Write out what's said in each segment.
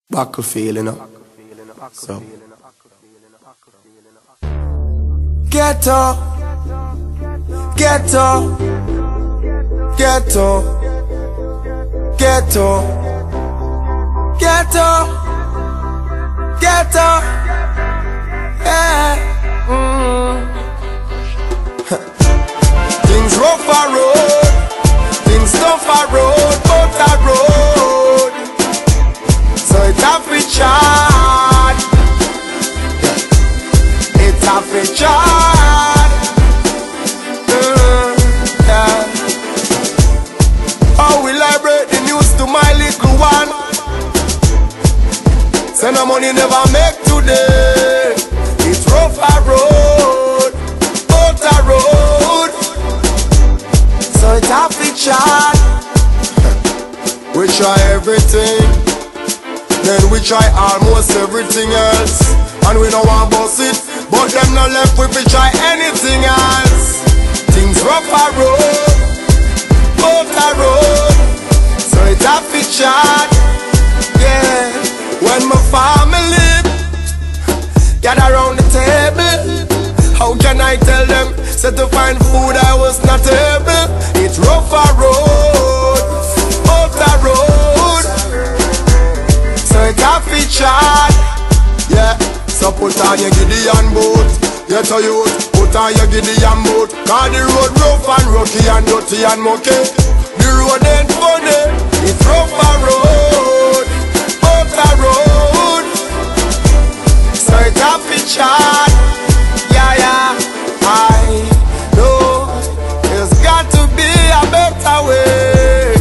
Battlefield, you know. So ghetto, ghetto, ghetto, ghetto, ghetto, ghetto, yeah. Things rough a road, things tough a road, but a road. So it's a fit chart, it's a fit chart. Yeah. How will I break the news to my little one? Send no money never make today. It's rough a road, but a road. So it's a fit chart. We try everything, then we try almost everything else, and we don't want boss it, but them not left we try anything else. Things rough a road, but a road. So it's a fit chart, yeah. When my family gather around the table, how can I tell them? Said to find food I was not able. It's rough a road, but a road. So it's a fit chart, yeah. So put on your Gideon boot, get a youth, put on your Gideon boot. Cause the road rough and rocky and dirty and mucky. The road ain't funny, it's rough a road, but a road. So it's a fit chart, yeah, yeah. I know there's got to be a better way.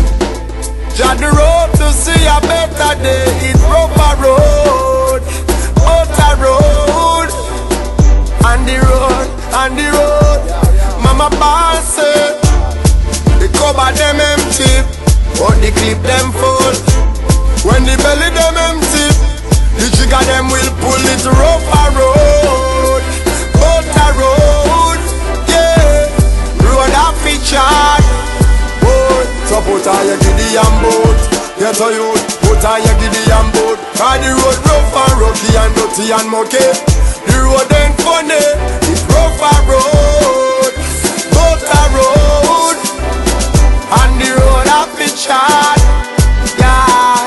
Jot the road to see a better day. It's rough a road, but a road. And the road, and the road. Mama boss said the cover them empty, but the clip them full. When the belly them empty, the trigger them will pull. It rough a road, but a road, yeah. Road a fit chart, boat. So put on your Gideon boat, get a youth, put on your Gideon boat. Cause the road rough and rocky and dirty and mucky. The road ain't funny, it's rough a road, but a road. And the road a fit chart, yeah.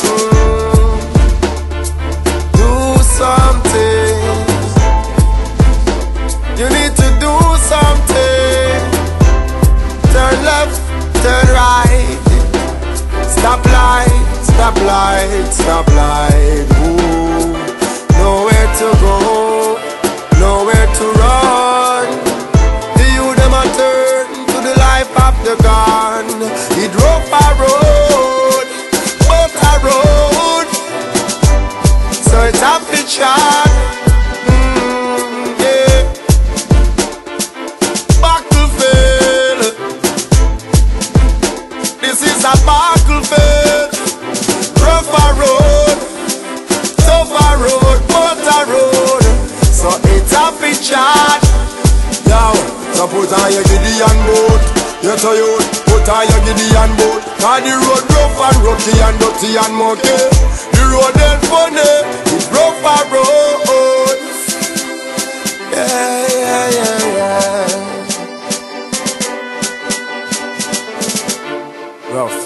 Do something, you need to do something. Turn left, turn right, stop light, stop light, stop light. Ooh. Nowhere to go, nowhere to run. The youth them a turn to the life of the gun. It rough a road, but a road. So it's a fit chart, yeah. Battlefield, this is a battlefield. Rough a road, tough a road, but a road. So it's a fit chart, yo. So put on your Gideon boat, get a youth, put on your Gideon boat. Cause the road rough and rocky and dirty and mucky. The road ain't funny, it's rough a road, yeah, yeah, yeah, yeah. Rough.